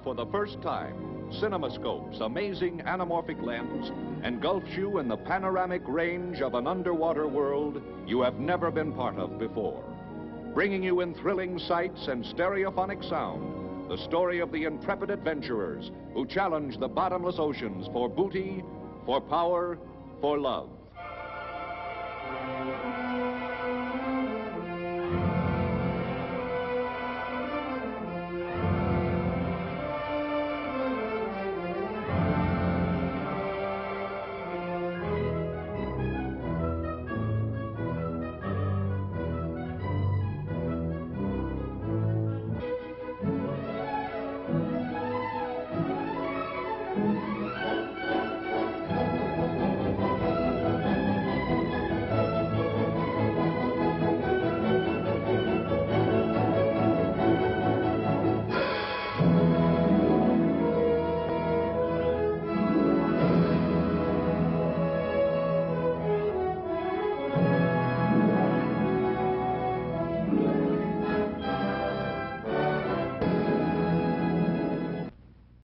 for the first time, CinemaScope's amazing anamorphic lens engulfs you in the panoramic range of an underwater world you have never been part of before, bringing you in thrilling sights and stereophonic sound the story of the intrepid adventurers who challenge the bottomless oceans for booty, for power, for love.